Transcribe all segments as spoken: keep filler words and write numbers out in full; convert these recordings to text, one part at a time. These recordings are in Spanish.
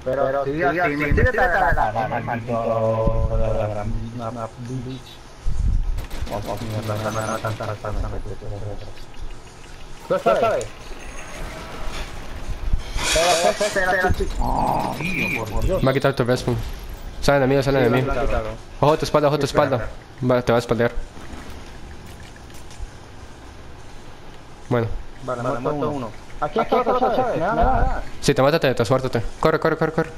Pero, pero si Dios, si me tira la cara, maldito... Una bitch. O si me la van a matar, ¿tú sabes? Me ha quitado tu respawn. Salen de mí, salen de mí. Ojo tu espalda, ojo tu espalda. Vale, te vas a espaldear. Bueno. Vale, vale, muerto uno. Aquí, aquí, otro, ¿sabes? Nada, nada. Si te mata, te transportate. Corre, corre, corre, corre.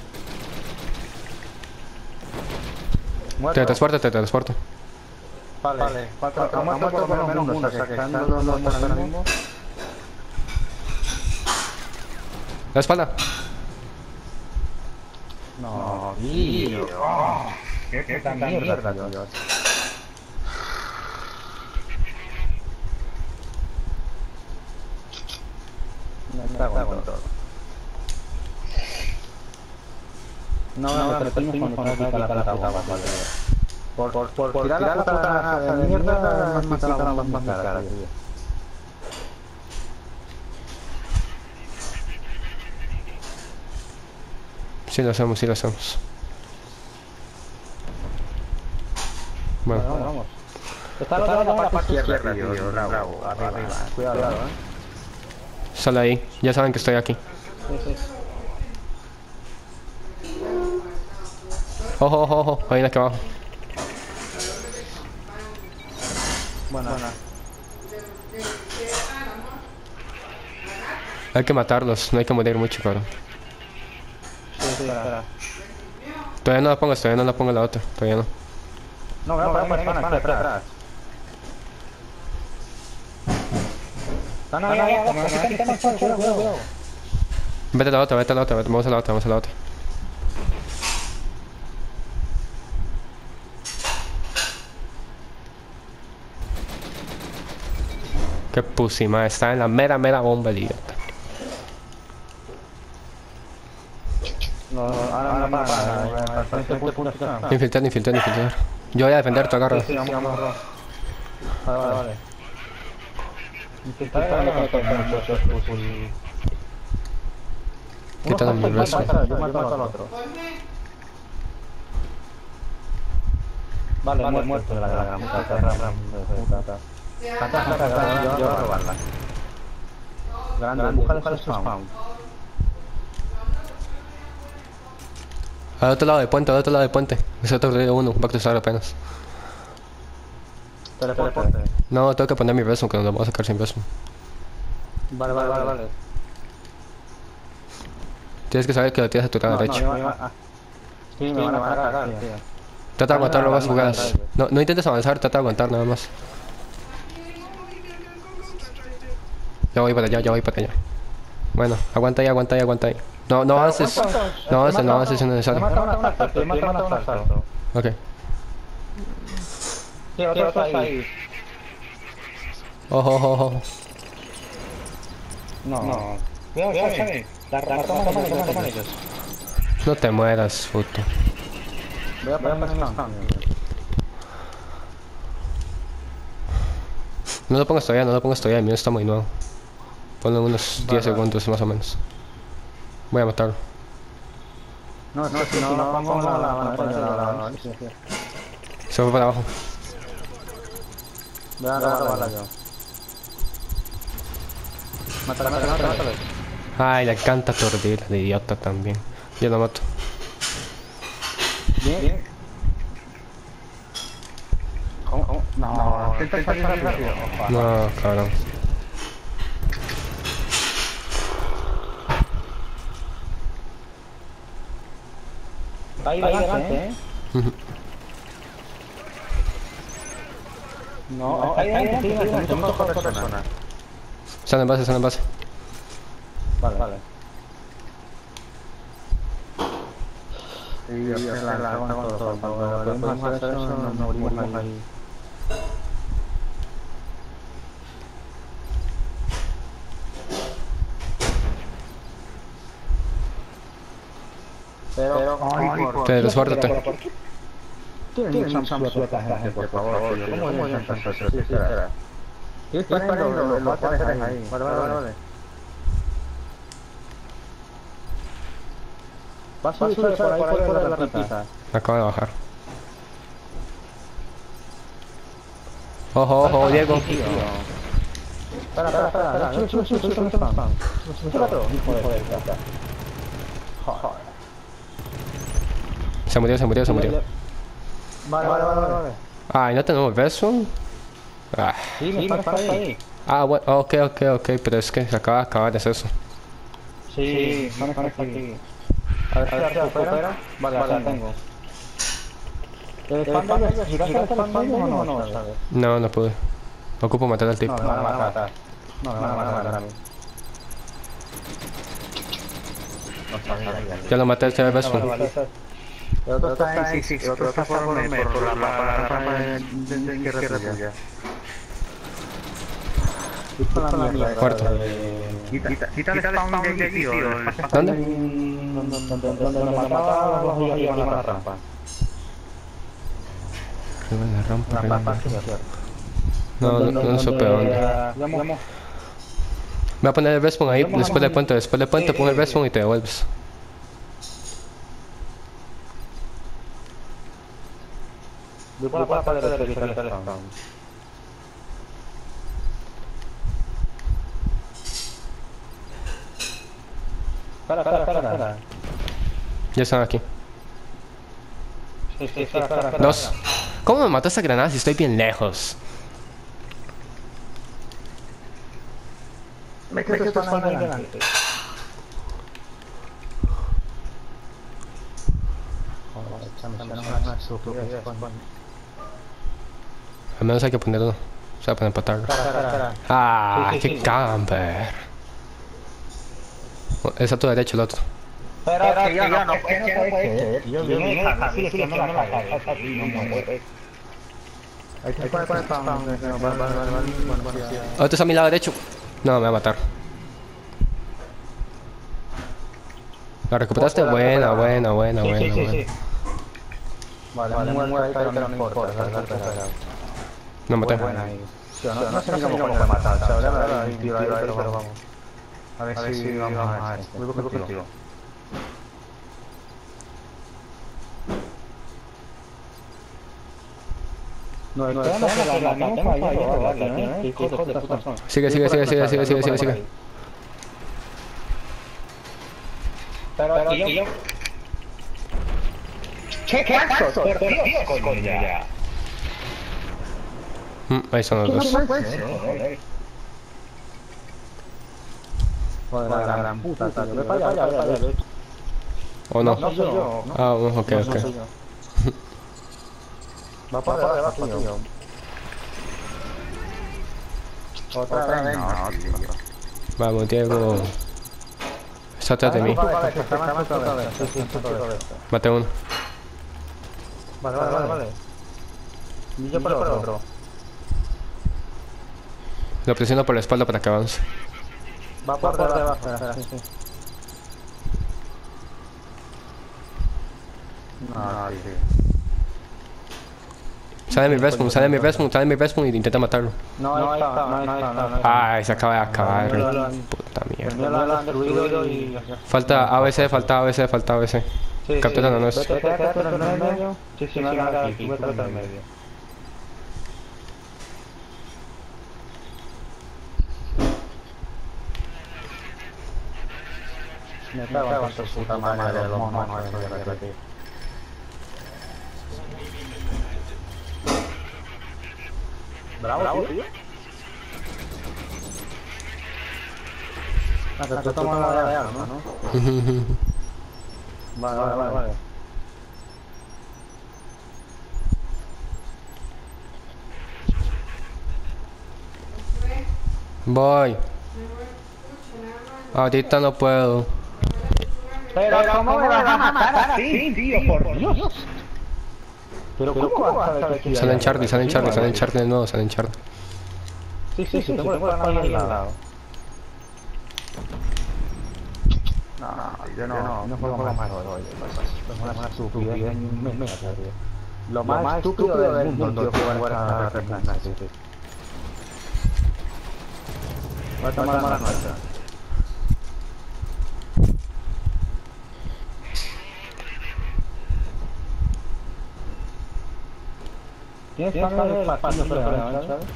Te transporta, te transporto. Vale, vale. Ha muerto por lo menos uno, o sea que están los dos muertos ahora mismo. La espalda. No, tío. Oh, qué puta mierda, tío. Me cago en todo. No, no, pero perdimos cuando te quita la puta guapa, Por, por, por, por tirar la puta de mierda, me mataron las más caras, tío. Sí lo hacemos, sí lo hacemos. Bueno, Bueno, vamos. Está lo de la parte izquierda, tío. Bravo, arriba. Cuidado, cuidado, eh. sale ahí. Ya saben que estoy aquí. Sí, sí. Ojo, ojo, ojo. Ahí en aquí abajo. Bueno, bueno. Hay que matarlos, no hay que morir mucho, cabrón. Sí, sí, espera. Todavía no la pongas, todavía no la pongo la otra. Todavía no. No, no, no, no, no, atrás. Están ahí abajo, cuidado, cuidado. Vete a la otra, vete a la otra, vamos a la otra, vamos a la otra. Qué pussy, ma, está en la mera, mera bomba el idiota. No, ahora no para. Infiltrar, infiltrar, infiltrar. Yo voy a defender, tú agarra. Sí, sí, vamos, vamos. Vale, vale, vale. Infiltrar, Quítale mi brazo. yo mato al otro. Vale, vale, muerto de la gran puta. Cata, cata, cata, yo voy a robarla. Grande, busca el spawn. Al otro lado del puente, al otro lado del puente. Es otro de uno, va a cruzar apenas. Teleporte. No, tengo que poner mi brazo, que nos lo vamos a sacar sin brazo. Vale, vale, vale, vale. Tienes que saber que lo tienes a tu lado derecho. Sí, me van a cagar, tío. Trata de aguantar lo más jugadas. No, no intentes avanzar, trata de aguantar nada más. Ya voy para allá, ya voy para allá. Bueno, aguanta ahí, aguanta ahí, aguanta ahí. No, no avances. No avances, no avances, es necesario. Me mata un asalto, me mata un asalto. Ok. Sí, otro está ahí. Ojo, ojo, ojo. No. No. Cuidado, Xavi. La rata, mata ellos. No te mueras, puto. Voy a ponerme en spawn. No lo pongas todavía, no lo pongas todavía, el mío está muy nuevo. Ponlo en unos Vale, diez vale. segundos más o menos. Voy a matarlo. No, no, si no lo pongo la van a poner la Se fue para abajo. Voy a robarla yo. Mátala, mátala, mátala. Ay, le encanta aturdir, de idiota también. Yo lo mato. Bien. ¿Cómo? No, intenta salir rápido. No, cabrón. Ahí delante, ¿eh? No, ahí delante, sí, muchos muchos personas. Sale en base, sale en base. Vale, vale. Sí, se la lanza con todo. Cuando podemos hacer eso, nos morimos ahí. Pero, Te desbórdate. Tienen mucha suerte, gente, por favor. ¿Cómo tienen tanta suerte? Sí, será. Y disparando los cuates ahí. Vale, vale, vale. Va a subir por ahí, por ahí, por la rampita. Acaba de bajar. Ojo, ojo, Diego. Espera, espera, espera. Sube, sube, sube, sube, sube, sube. Sube todo, hijo de puta. Joder. Se murió, se murió, se murió. Vale, vale, vale, vale. Ay, ¿no tenemos verso? Ah, Sí, me para ahí. ah bueno, ok, ok, ok, pero es que se acaba de acabar de hacer eso. Sí, van a estar aquí. A ver si la recupera. Vale, la tengo. ¿El spam de ellos? ¿Llegaste al spam de ellos o no? ¿Sabes? No, no pude. Ocupo matar al tipo. No, me van a matar. No, me van a matar a mí. No sabía. Ya lo maté, este verso. El otro está en sí, sí, el otro está por la rampa de izquierda tuya. Muerto. Quita el spawn de aquí, tío. ¿Dónde? Donde lo mataba los dos arriba en la rampa. Arriba en la rampa, La arriba en la rampa, rampa. sí, No, no, no supe dónde. Vamos. Voy a poner el respawn ahí, después del puente, después del puente pon el respawn y te devuelves. Voy por la parte de derecha del spawn. Espera, espera, espera, espera. Ya están aquí. Sí, sí, espera, espera, espera. Dos. ¿Cómo me mató esa granada si estoy bien lejos? Mete tu spawn ahí delante. Joder, chame, no me hagas estupidez. Al menos hay que poner uno. O sea, para empatarlo. Espera, espera, espera. Ah, Sí, sí, qué sí. camper. Es a tu derecha el otro. Espera, que ya no, es que no puede ser. Yo vine a la sigue siendo la calle. No muere. Hay que poner el spawn. Vale, vale, vale, vale. Otro es a mi lado derecho. No, me va a matar. ¿La recuperaste? Buena, buena, buena, Sí, buena, sí, sí, buena. sí. Vale, muere, muere, pero no importa. Me maté. Buena ahí. No sé ni cómo puede matar. Se habrá ahí, tiro ahí, pero vamos. A ver si vamos a ver. Voy contigo. No, no, no, la tenemos ahí, ¿eh? Hijo de puta son. Sigue, sigue, sigue, sigue, sigue, sigue, sigue, sigue. Pero aquí yo... ¡Qué caso! ¡Por Dios, coño, ya! Mm, ahí son los dos. No puede ser, joder. Joder, la gran puta, tío. Ve para allá, ve para allá. ¿O no? No soy yo. Ah, ok, ok. No soy yo. Va para debajo, tío. Otra vez, no, tío. Vamos, Diego. Está atrás de mí. Mate uno. Vale, vale, vale, vale. Y yo por el otro. Lo presiono por la espalda para que avance. Va por debajo, espera, sí, sí. No, tío. Sale mi respawn, sale mi respawn, sale mi respawn y intenta matarlo. No, no está, no está, no está. Ay, se acaba de acabar. No, no, no. Puta mierda. No lo han destruido y... Falta A B C, falta A B C, falta A B C. Captura no es. Vete, quédate en el medio. Sí, sí, me hagas aquí, vete en el medio. Me cago en tu puta madre de los monos esos de repetir. Bravo, tío. Ah, te tomas la de arma, ¿no? Vale, vale, vale, vale. Voy. Ahorita no puedo. Pero ¿cómo me vas a matar así, tío? Por Dios. Pero ¿cómo vas a saber que Salen Charlie, salen Charlie, salen Charlie de nuevo, salen Charlie. Sí, sí, sí, tengo el spawn ahí al lado. No, no, yo no, no juego más hoy. Es una estupidez inmensa, tío. Lo más estúpido del mundo, tío, jugar a Replanta, sí, sí. Voy a tomar mala nuestra. ¿Tienes sangre del partido por ahí, sabes?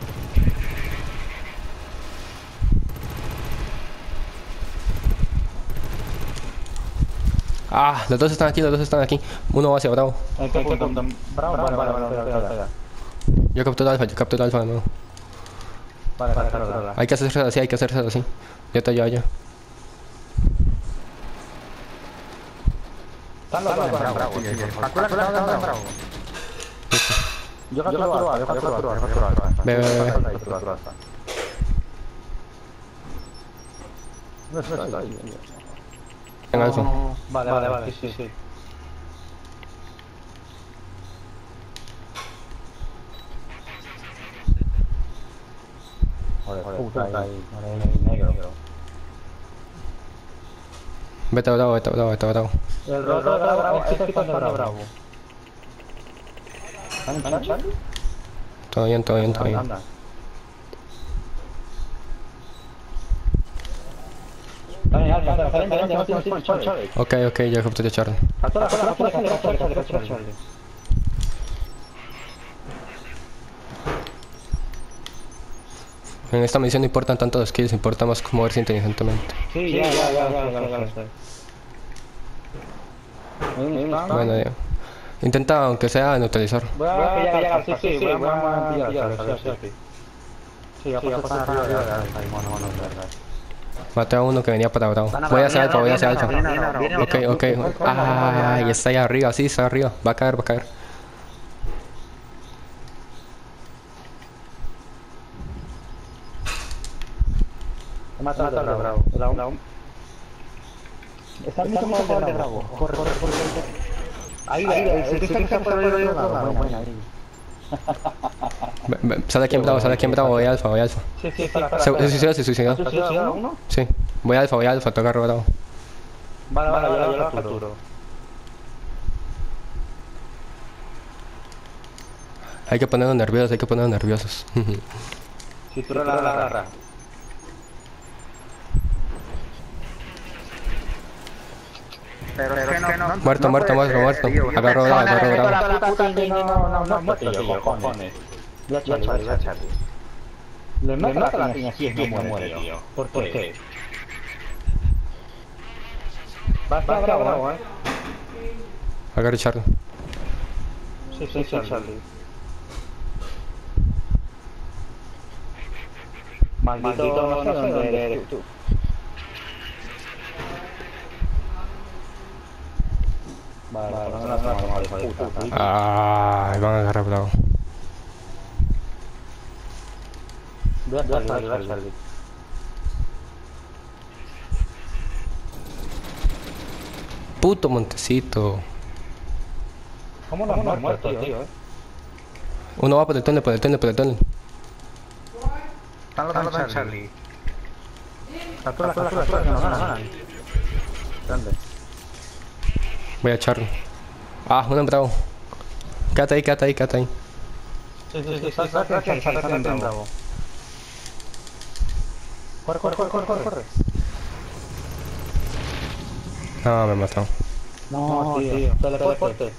Ah, los dos están aquí, los dos están aquí. Uno va hacia Bravo. Bravo, vale, vale, vale. Yo capturo Alfa, yo capturo Alfa de nuevo. Vale, vale, vale. Hay que hacerse así, hay que hacerse así. Yo te ayudo yo. Están los dos en Bravo, calcula que están los dos en Bravo. Yo capturo Alfa, yo capturo Alfa, yo capturo Alfa. Ve, ve, ve. No está ahí. En Alfa. Vale, vale, vale, sí, sí. Joder, puta ahí, negro. Vete a Bravo, vete a Bravo, vete a Bravo. El roto de Bravo, este está de Bravo. ¿Están en Charlie? Todo bien, todo bien, todo bien. Anda. Está bien, Alfa, está bien, está bien, está bien, Charlie. Ok, ok, yo capturé Charlie. Captura, captura, captura, captura, captura, Charlie. En esta misión no importan tanto los kills, importa más moverse inteligentemente. Sí, ya, ya, ya, ya, ya, ya, ya. Bueno, ya. Intenta, aunque sea, neutralizar. Voy a pillar, sí, sí, sí, voy a pillar, sí, sí. Sí, ya pasó arriba de Alfa, bueno, bueno, es verdad. Maté a uno que venía para Bravo. Voy hacia Alfa, voy hacia Alfa. Ok, ok. Ay, está ahí arriba, sí, está arriba. Va a caer, va a caer. He matado a Bravo. Bravo. Está mucho más de Bravo. Corre, corre, corre. Ahí, ahí, se está que por el otro lado. Bueno, ahí. Sale aquí en Bravo, sale aquí en Bravo, voy a Alfa, voy a Alfa. Sí, sí, para, para. ¿Se suicidó, se suicidó? ¿Se suicidó uno? Sí. Voy a Alfa, voy a Alfa, toca Bravo. Vale, vale, yo lo capturo. Hay que ponernos nerviosos, hay que ponernos nerviosos. Si tú la agarras. Pero es que no, Muerto, muerto, muerto, muerto. Agarro Bravo, agarro Bravo. No, no, no, muerto, tío, cojones. Ya, ya, ya, ya. Le mata la piña aquí, no muere, tío. ¿Por qué? Va a estar Bravo, eh. Agarro Charlie. Sí, sí, Charlie. Maldito, no sé dónde eres tú. Vale, vale, no, no, no, hijo de puta. Ay, van a agarrar Bravo. Voy a salir, voy a salir. Puto Montecito. ¿Cómo no has muerto, tío? Uno va por el túnel, por el túnel, por el túnel. Están los dos en Charlie. Captura, captura, captura, que nos ganan. ¿Dónde? Voy a echarlo. Ah, uno en Bravo. Quédate ahí, quédate ahí, quédate ahí. Sí, sí, sí, salta, salta, salta en Bravo. Corre, corre, corre, corre, corre. No, me mató. No, tío, teleporte.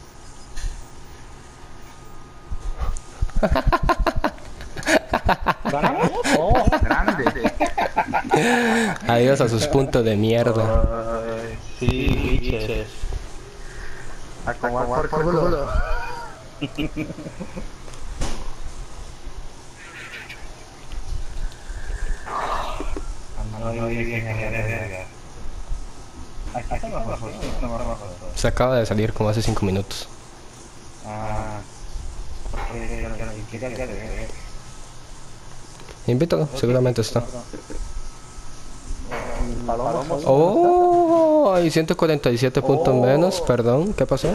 ¿Ganamos? ¡Oh, grande! Adiós a sus puntos de mierda. Uh, sí, biches. A tomar por culo. Se acaba de salir como hace cinco minutos. Ah. Invítalo, seguramente está. Oh, hay ciento cuarenta y siete puntos menos, perdón, ¿qué pasó?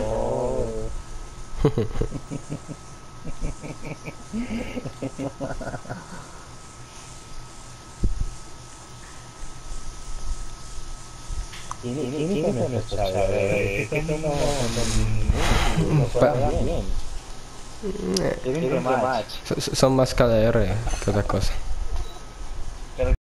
Son más K D R que otra cosa.